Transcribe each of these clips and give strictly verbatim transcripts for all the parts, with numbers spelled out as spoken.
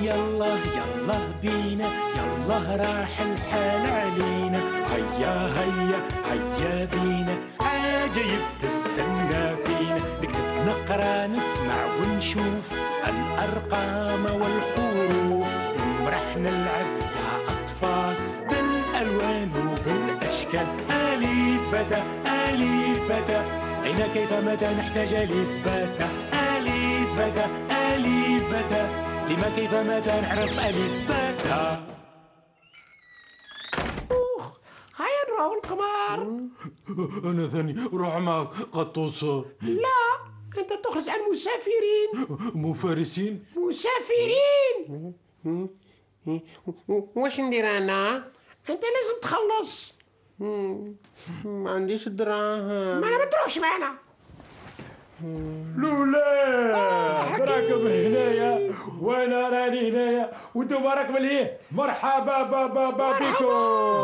يلا يلا بينا، يلا راح الحال علينا. هيا هيا هيا بينا، عجايب تستنى فينا. نكتب نقرا نسمع ونشوف الأرقام والحروف. نمرح نلعب يا أطفال بالألوان وبالأشكال. ألف بتا ألف بتا، أين كيف متى نحتاج ألف بتا. ألف بتا ألف بتا، لما كيف متى نعرف ألف بتا. أوه هيا نروحوا القمر. أنا ثاني روح معك قطوسة. لا أنت تخرج عن مسافرين. مفارسين؟ مسافرين. واش ندير انا؟ أنت لازم تخلص. ما عنديش دراهم. ما أنا ما تروحش معنا. لولا راكم هنايا وانا راني هنايا وانتم راكم لهيه. مرحبا بابا بابيكم.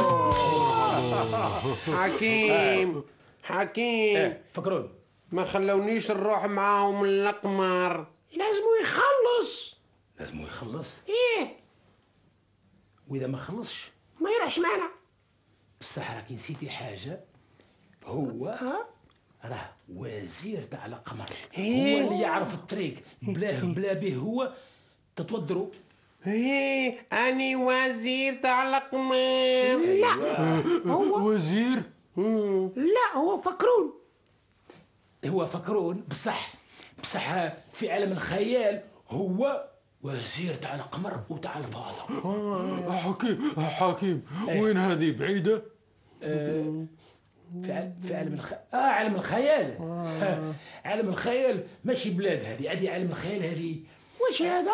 حكيم حكيم فكرون ما خلونيش نروح معاهم القمر. لازمو يخلص. لازم يخلص. إيه وإذا ما خلصش ما يروحش معنا. بصح راكي نسيتي حاجة. هو ها راه وزير تاع القمر، إيه. هو اللي يعرف الطريق. بلاه بلا به هو تتوضروا. ايه اني وزير تاع القمر. لا هو وزير؟ لا هو فكرون. هو فكرون بصح بصح في عالم الخيال هو وزير تاع القمر وتاع الفضاء. حكيم حكيم وين هذه بعيدة؟ آه في ع- في عالم الخ... اه عالم الخيال. آه. عالم الخيال ماشي بلاد هذه، هذه عالم الخيال هذه. وش هذا؟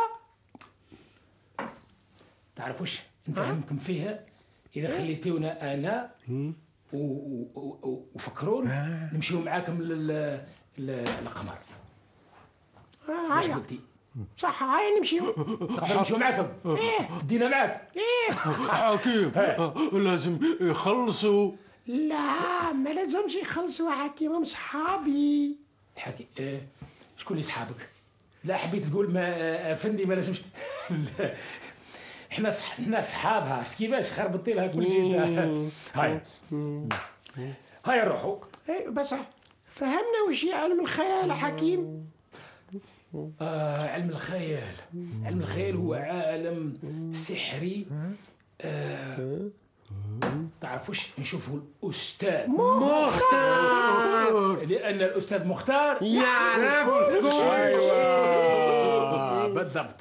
تعرفوش نفهمكم فيها اذا خليتونا انا و... و... و... وفكرون نمشيو معاكم لل... لل... للقمر. آه واش هيا قلتي؟ صح هيا نمشيو. نقدر نمشيو معاكم. إيه دينا معاك. إيه حكيم لازم يخلصوا. لا ما لازمش يخلصوا حكيم، هم صحابي. حكي آه. شكون اللي صحابك؟ لا حبيت تقول ما آه، افندي ما لازمش. لا. احنا صح... احنا صحابها. شفت كيفاش خربطتي لها كل شيء. هاي هاي نروحوا. إيه بس فهمنا وش هي علم الخيال حكيم. آه علم الخيال. علم الخيال هو عالم سحري. آه تعرفوش نشوفوا الأستاذ مختار. لأن الأستاذ مختار يعرف كل شيء. أيوة بالضبط.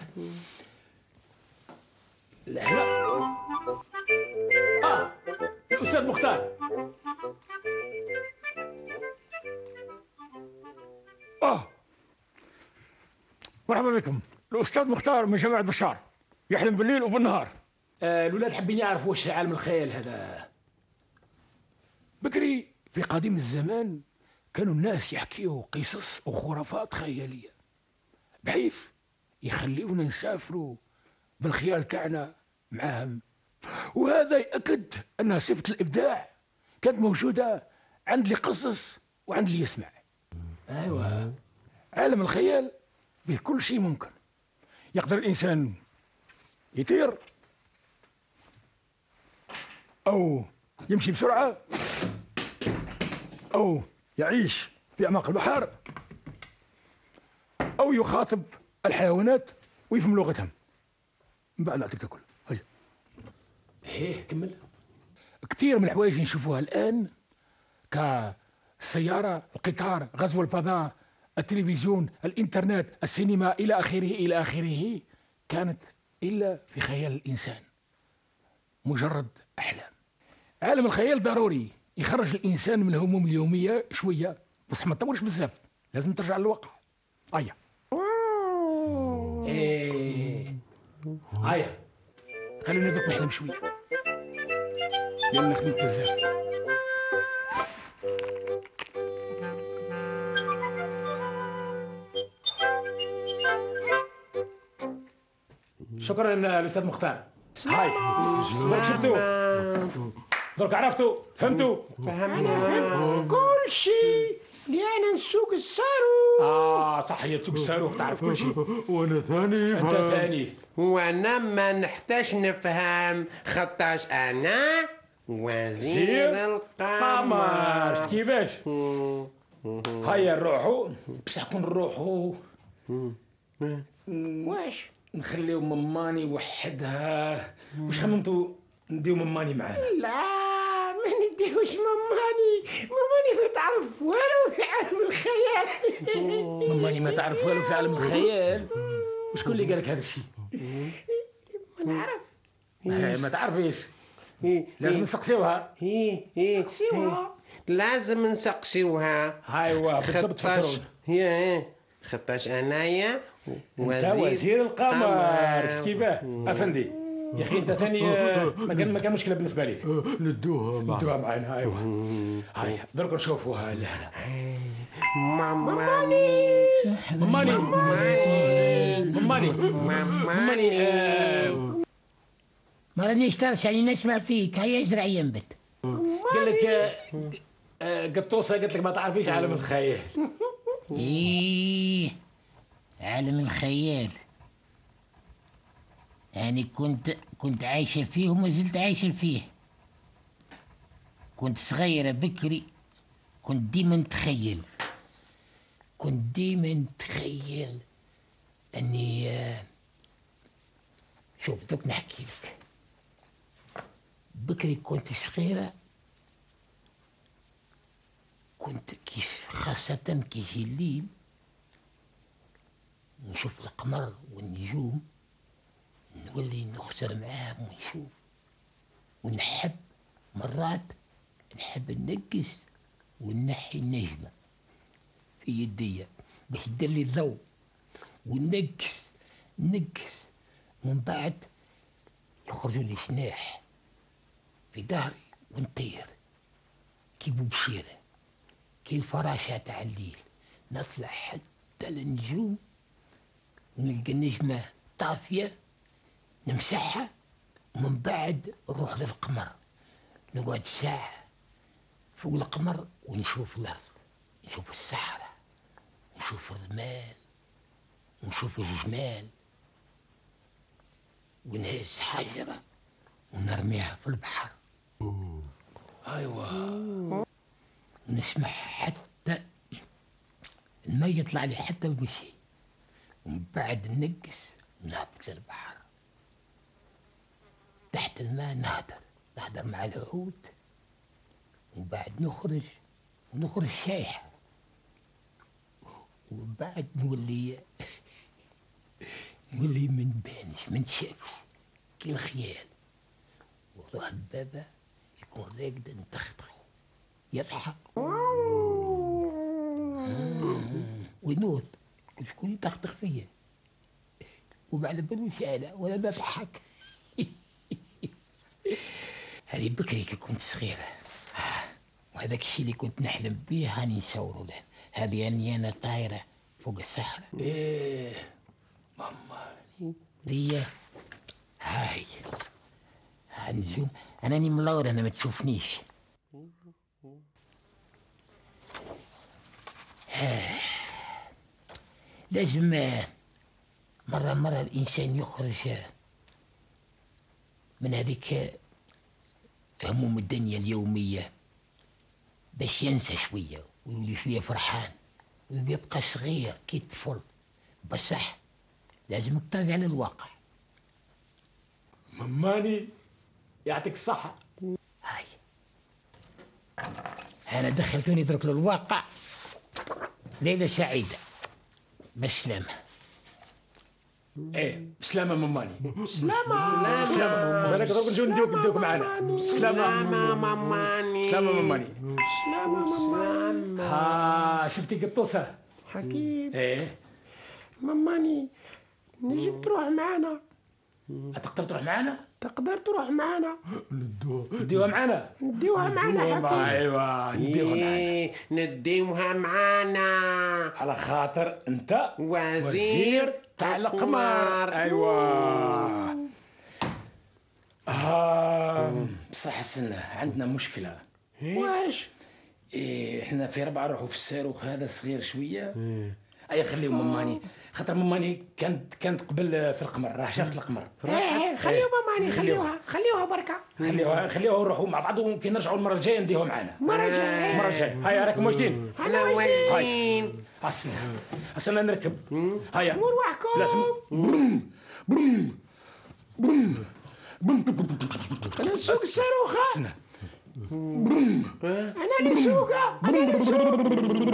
لا هنا آه الأستاذ مختار. آه مرحبا بكم. الأستاذ مختار من جامعة بشار، يحلم بالليل وبالنهار. آه الولاد حابين يعرفوا واش عالم الخيال هذا. بكري في قديم الزمان كانوا الناس يحكيوا قصص وخرافات خيالية بحيث يخليونا نسافروا بالخيال تاعنا معاهم، وهذا يأكد أن صفة الإبداع كانت موجودة عند اللي يقصص وعند اللي يسمع. أيوة عالم الخيال فيه كل شيء ممكن. يقدر الإنسان يطير أو يمشي بسرعة أو يعيش في أعماق البحر أو يخاطب الحيوانات ويفهم لغتهم. من بعد نعطيك تاكل. هيا هيه كمل. كثير من الحوايج نشوفوها الآن كالسيارة، القطار، غزو الفضاء، التلفزيون، الإنترنت، السينما إلى آخره إلى آخره كانت إلا في خيال الإنسان، مجرد أحلام. عالم الخيال ضروري يخرج الإنسان من الهموم اليومية شوية، بصح ما تطولش بزاف، لازم ترجع للواقع. هيا إيه هيا خلينا ندوك نحلم شوية لأن خدمت بزاف. شكرا الأستاذ مختار. هاي درك شفتوا، درك عرفتوا، فهمتوا. أنا فهمت كل شيء لأن نسوق السارو. آه صح هي تسوق الصاروخ تعرف كل شيء. وانا ثاني انت فهم. ثاني. وانا ما نحتاج نفهم خطاش انا وزير القمر. شفت كيفاش؟ هيا نروحوا بصح كون نروحوا واش نخليو مماني وحدها. واش خممتوا نديو مماني معانا؟ لا ما نديوش ماماني، ماماني ما تعرف والو في عالم الخيال. مماني ما تعرف والو في عالم الخيال. وشكون اللي قالك هذا الشيء؟ ما نعرف. ما تعرفيش. لازم نسقسيوها. هي هي سيوها لازم نسقسيوها. ايوا بالضبط خطاش فكرون. هي خطاش انايا انت وزير القمر. شفت كيفاه افندي؟ يا اخي انت ثاني ما كان ما كان مشكله بالنسبه لك. ندوها معنا. ندوها معنا. ايوا هاي درك نشوفوها لهنا. ماماني مماني مماني مماني آه، ما رانيش ترشا يعني نسمع فيك. هيا ازرع ينبت. قال لك آه، آه، قطوسه قالت لك ما تعرفيش عالم الخيال. ايه عالم الخيال. يعني كنت كنت عايشة فيه وما زلت عايشة فيه. كنت صغيرة بكري كنت ديما نتخيل كنت ديما نتخيل اني آه، شوف دوك نحكي لك. بكري كنت صغيرة كنت كيش خاصة كيجي الليل نشوف القمر والنجوم نولي نخسر معاهم ونشوف ونحب مرات نحب ننقص ونحي النجمة في يديا باش تدير لي الضوء وننقص نقص ومن بعد يخرجوا لي سناح في ظهري ونطير كي بوبشيرة كي الفراشة تاع الليل نطلع حتى النجوم ونلقى النجمة طافية نمسحها ومن بعد نروح للقمر نقعد ساعة فوق القمر ونشوف الأرض نشوف الصحراء نشوف الرمال ونشوف الجمال ونهز حجرة ونرميها في البحر. ايوا ونسمع حتى الماء يطلع لي حتى الوشي ومن بعد ننقص ونهبط للبحر. تحت الماء نهدر نهدر مع الحوت ومن بعد نخرج ونخرج شايحة ومن بعد نولي نولي من بانش من شافش كي الخيال ونروح البابا يكون راقد نتخطخ يضحك ونوض شكون يطخطخ فيا وما على بالوش انا ولا نضحك. هذه بكري كي كنت صغيرة وهذاك الشيء اللي كنت نحلم بيه هاني نصورو له. هذه اني انا طايرة فوق الصحراء. ايه ماما دي هاي هنجوم انا اني ملور انا ما تشوفنيش. آه. لازم آه، مرة مرة الإنسان يخرج آه، من هذيك آه، هموم الدنيا اليومية باش ينسى شوية ويولي شوية فرحان ويبقى صغير كي طفل. بصح لازم ترجع للواقع. مماني يعطيك الصحة. هاي أنا دخلتوني درك للواقع. ليلة سعيدة بالسلامة. ايه بسلامة مماني. سلامة بسلامة. بالك دروك نجيو نديوك نديوك معانا. بسلامة ماماني بسلامة مماني. سلامة ماما. ها شفتي قطوسة؟ حكيم ايه ماماني نجيب تروح معنا. تقدر تروح معانا؟ تقدر تروح معنا ندوها نديوها معانا. نديوها معنا حكيم. ايوا نديوها معانا إيه، نديوها معانا على خاطر انت وزير تاع القمر. ايوا آه بصح السنة عندنا مشكلة. واش إيه احنا في ربعة نروحوا في الصاروخ هذا صغير شوية اي خليهم مماني، خاطر مماني كانت كانت قبل في القمر، راه شافت القمر. ايه خليوها ماماني، خليوها خليوها بركه. خليوها خليوها نروحوا مع بعض، وكي نرجعوا المره الجايه نديهم معنا. مرة جاية. المره الجايه هيا راكم واجدين؟ انا واجدين. اصلا اصلا نركب. هيا مروحكم. لازم بروم بروم بروم بروم. انا نسوق الصاروخه. استنى. انا اللي نسوقها. انا اللي نسوق.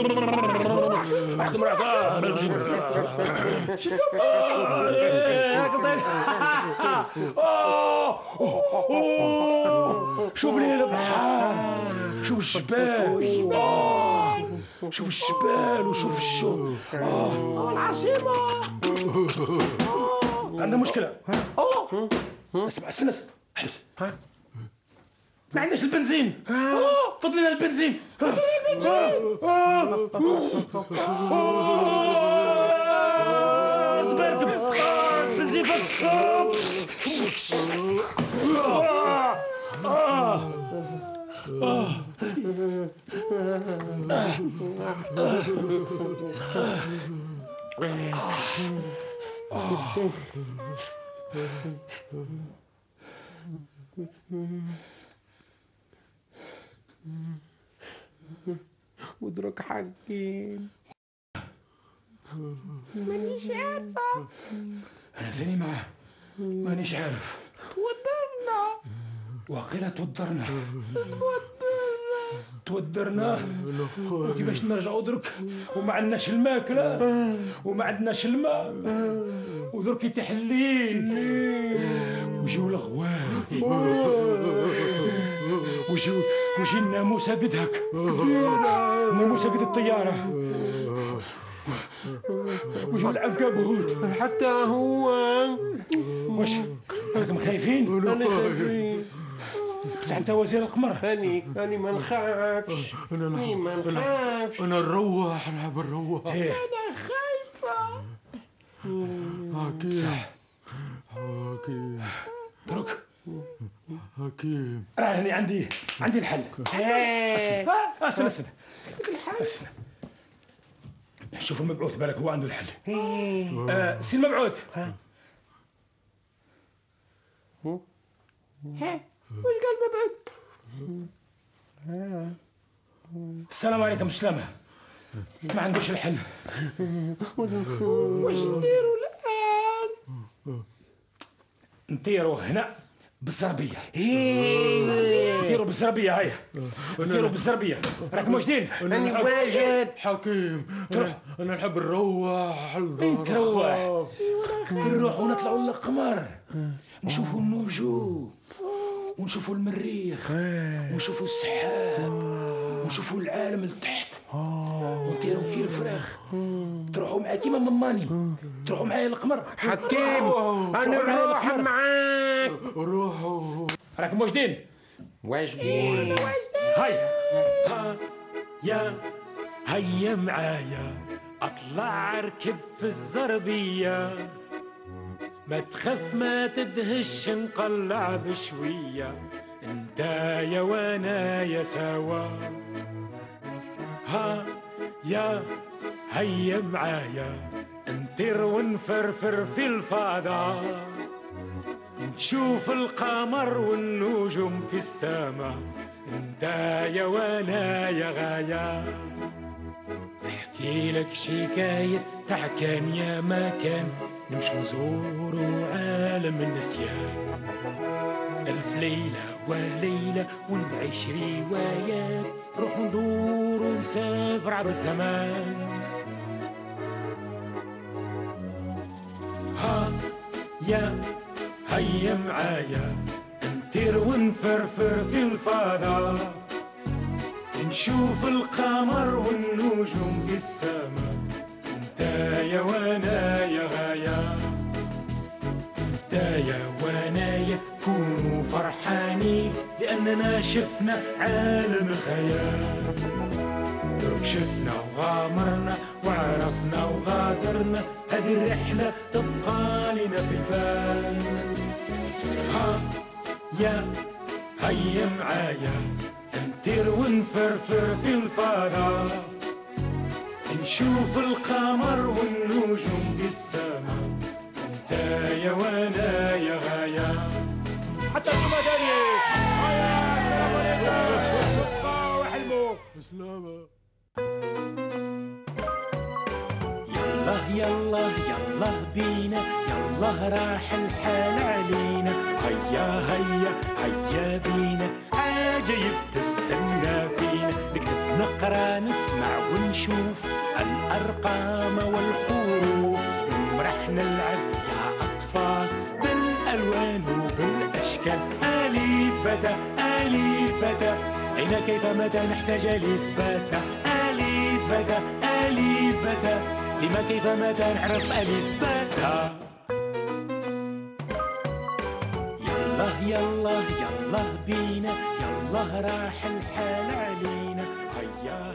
شوف لي البحر، شوف الجبال، شوف الجبال وشوف الشوق. اه العاصمه. عندنا مشكلة. اسمع استنى اسمع احبس. ما عندناش البنزين. فضل لنا البنزين. فضل لنا البنزين. تبارك البنزين فضل. ودرك حكيم. مانيش عارفه. انا ثاني معاه مانيش عارف. توترنا. واقيلا توترنا توترنا وكيفاش نرجعوا درك وما عندناش الماكله وما عندناش الماء ودرك يتيح الليل وجيو الغوال وجيو وجي الناموسه قد هك الناموسه قد الطياره وجيو العنكبوت حتى هو. واش راكم خايفين؟ انا خايفين. بصح انت وزير القمر. هاني هاني ما نخافش. هاني ما نخافش. انا نروح نحب نروح. ايه انا خايفه. حكيم حكيم درك حكيم. راني عندي عندي الحل. اسنى اسنى اسنى اسنى شوف المبعوث بالك هو عنده الحل. آه سي المبعوث. ها وش قال مبعوث؟ السلام عليكم السلامة. ما عندوش الحل. وش نديروا الان؟ نطيروا هنا بالزربية. نطيروا بالزربية هيا. نطيروا بالزربية. راكم واجدين؟ هاني واجد. حكيم تروح انا نحب نروح. فين تروح؟ نروحوا نطلعوا للقمر نشوفوا النجوم ونشوفوا المريخ ونشوفوا السحاب ونشوفوا العالم لتحت ونطيروا كي الفراخ. تروحوا معايا كيما ماماني تروحوا معايا للقمر. حكيم انا نروح معاك. روحوا. راكم واجدين؟ واجدين. هاي ها يا هيا معايا اطلع اركب في الزربية ما تخاف ما تدهش نقلع بشوية انت يا وانا يا سوا. ها يا هيا معايا نطير ونفرفر في الفضاء نشوف القمر والنجوم في السماء انت يا وانا يا غاية. نحكي لك حكاية تاع كان يا ما كان نمشي نزوروا عالم النسيان. ألف ليلة وليلة ونعيش روايات نروح ندور ونسافر عبر الزمان. ها يا هيا معايا نطير ونفرفر في الفضاء نشوف القمر والنجوم في السماء انت يا وانا يا غاية. انت يا وانا يا كونوا فرحانين لاننا شفنا عالم الخيال. درك شفنا وغامرنا وعرفنا وغادرنا هذه الرحلة تبقى لنا في البال. ها يا هيا معايا نطير ونفرفر في الفضاء نشوف القمر والنجوم في السماء، انت يا وانا يا غاية. حتى انتم تاني هيا السلام عليكم والصدقة وحلموا بسلامة. يلا يلا يلا بينا، يلا راح الحال علينا، هيا هيا هيا بينا، عجايب تستنى فينا، نكتب نقرا نسمع ونشوف الأرقام والحروف، نمرح نلعب يا أطفال بالألوان وبالأشكال، أليف بدا أليف بدا، هنا كيف متى نحتاج أليف بدا، أليف بدا أليف بدا، لما كيف متى نعرف ألف بدا. يلا يلا يلا بينا، يلا راح الحال علينا، هيا